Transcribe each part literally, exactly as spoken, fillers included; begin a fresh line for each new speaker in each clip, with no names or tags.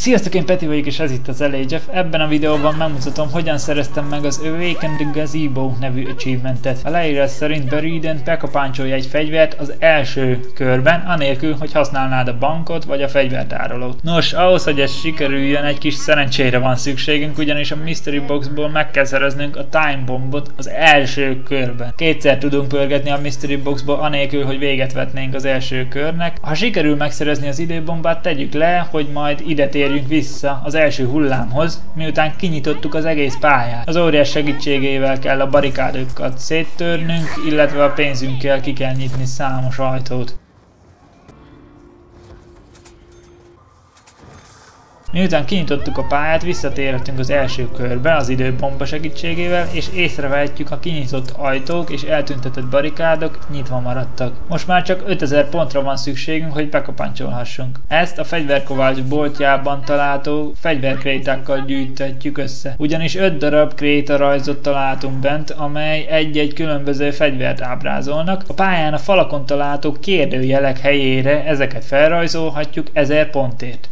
Sziasztok, én Peti vagyok, és ez itt az el á gé ef. Ebben a videóban megmutatom, hogyan szereztem meg az Awaken the Gazebo nevű achievementet. A leírás szerint Burieden bekapáncsolj egy fegyvert az első körben, anélkül, hogy használnád a bankot vagy a fegyvertárolót. Nos, ahhoz, hogy ez sikerüljön, egy kis szerencsére van szükségünk, ugyanis a Mystery Boxból meg kell szereznünk a Time Bombot az első körben. Kétszer tudunk pörgetni a Mystery Boxból, anélkül, hogy véget vetnénk az első körnek. Ha sikerül megszerezni az időbombát, tegyük le, hogy majd ide térjünk vissza az első hullámhoz, miután kinyitottuk az egész pályát. Az óriás segítségével kell a barikádokat széttörnünk, illetve a pénzünkkel ki kell nyitni számos ajtót. Miután kinyitottuk a pályát, visszatérhetünk az első körbe az időbomba segítségével, és észrevehetjük, a kinyitott ajtók és eltüntetett barikádok nyitva maradtak. Most már csak ötezer pontra van szükségünk, hogy bekapáncsolhassunk. Ezt a fegyverkovács boltjában található fegyverkrétákkal gyűjthetjük össze. Ugyanis öt darab kréta rajzot találtunk bent, amely egy-egy különböző fegyvert ábrázolnak. A pályán a falakon található kérdőjelek helyére ezeket felrajzolhatjuk ezer pontért.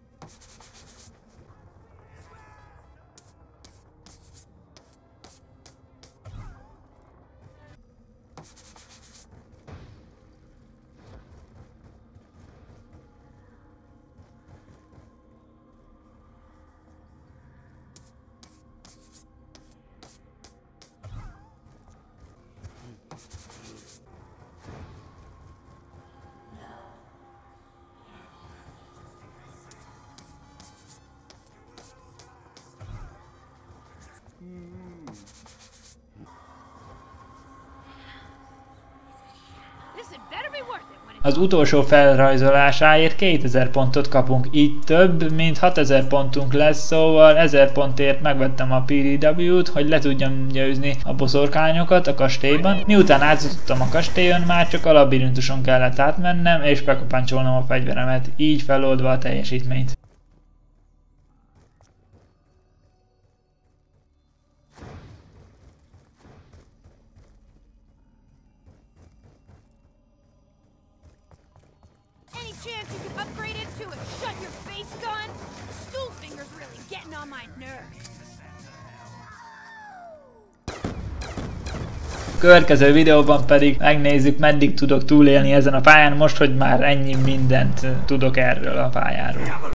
Az utolsó felrajzolásáért kétezer pontot kapunk, így több mint hatezer pontunk lesz, szóval ezer pontért megvettem a pé dé dupla vé-t, hogy le tudjam győzni a boszorkányokat a kastélyban. Miután átjutottam a kastélyon, már csak a labirintuson kellett átmennem és bekapáncsolnom a fegyveremet, így feloldva a teljesítményt.
Chance you can upgrade it to a shut your face gun? Stool finger's really getting on my nerves.
Következő videóban pedig megnézzük, meddig tudok túlélni ezen a pályán, most, hogy már ennyi mindent tudok erről a pályáról.